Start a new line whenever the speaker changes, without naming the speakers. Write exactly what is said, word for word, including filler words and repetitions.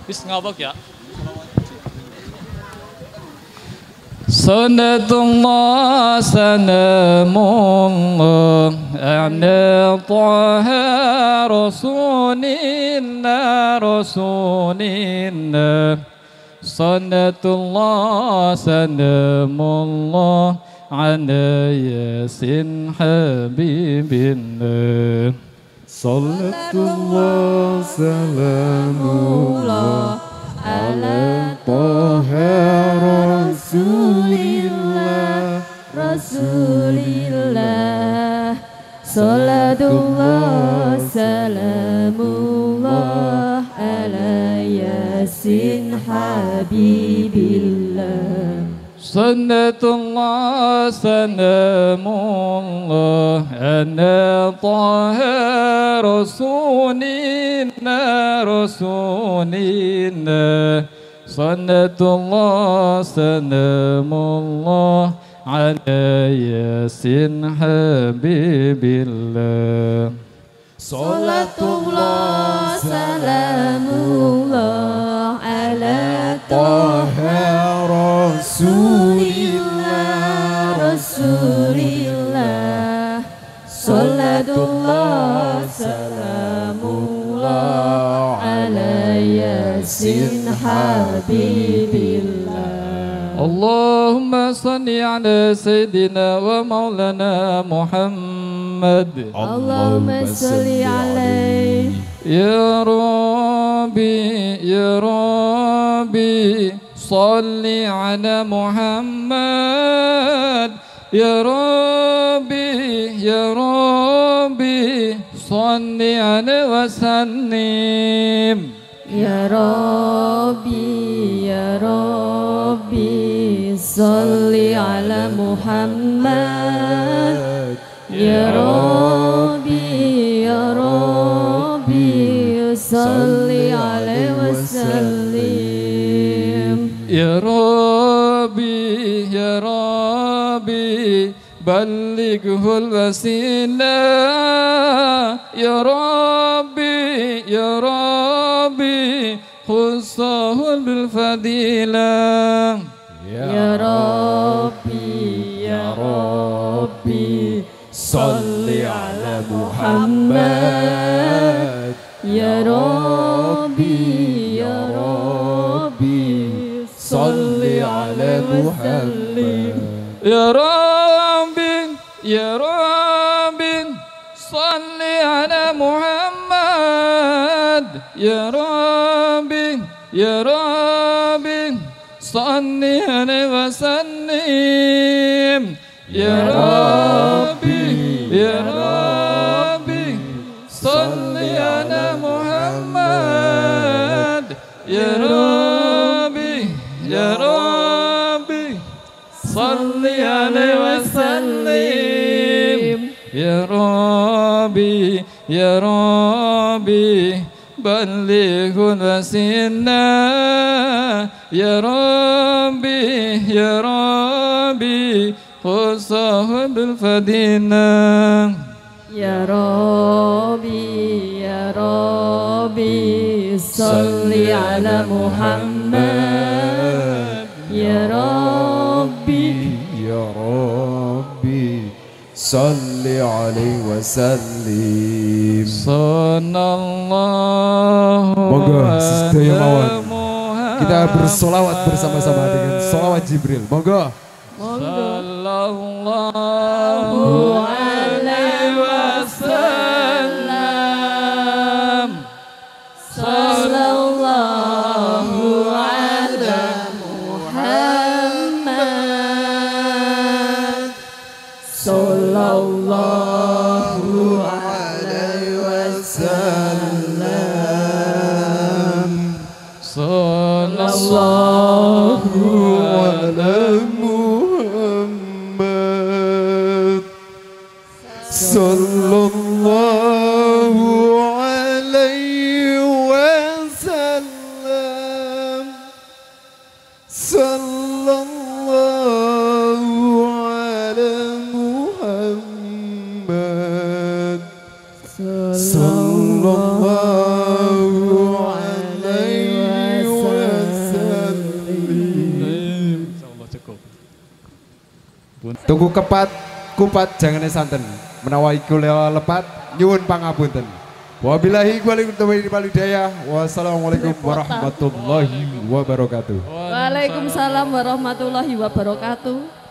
Bis ngabak ya. Sunnatullah sanamullah A'na taha rasulillah rasulillah Sunnatullah sanamullah Ala yasin habibillah
Salatullah salamullah ala taha rasulillah rasulillah Salatullah salamullah ala yasin habibillah
Sunnatullah sanamullah Ana taha rasulillah rasulillah Sunnatullah sanamullah Ala yasin habibillah
Salatullah salamullah ala taha rasulillah rasulillah Salatullah salamullah ala yasin habibillah
Allahumma salli ala Sayyidina wa maulana Muhammad
Allahumma salli alaihi
Ya Rabbi Ya Rabbi Salli ala Muhammad Ya Rabbi Ya Rabbi Salli ala wa sallim
Ya Rabbi Ya Rabbi Salli ala Muhammad Ya Rabbi Ya Rabbi Salli alaihi wasallim
Ya Rabbi Ya Rabbi Ballighul wasilah Ya Rabbi Ya Rabbi Khussahul bil fadilah
Ya Rabbi Ya Rabbi Salli ala Muhammad Ya Rabbi Ya Rabbi Salli ala Muhammad
Ya Rabbi Ya Rabbi Salli ala Muhammad Ya Rabbi Ya Rabbi Salli alaihi wasallim Ya Rabbi Ya Rabbi Salli ala Muhammad Ya Rabbi Ya Rabbi Salli alaihi wasallim Ya Rabbi Ya Rabbi Ballighul wasilah Ya Rabbi Ya Rabbi Khussahul bil fadilah
Ya Rabbi Ya Rabbi Salli ala Muhammad Ya Rabbi
Ya Rabbi Salli alaihi wasallim
Sallallahu
Monggo sedaya mawon
Muhammad
kita bersolawat bersama-sama dengan solawat Jibril. Monggo
Sallallahu alaihi wasallam
Sallallahu ala Muhammad Sallallahu alaihi wasallam
Sallallahu
ala Muhammad Sallallahu alaihi wasallam Sallallahu ala Muhammad Sallallahu alaihi
cukup.
Tunggu kepat, kupat jangan santen. Menawa iku lepat, nyuwun pangapunten. Wabillahi walhidayah. Wassalamualaikum warahmatullahi wabarakatuh.
Waalaikumsalam warahmatullahi wabarakatuh.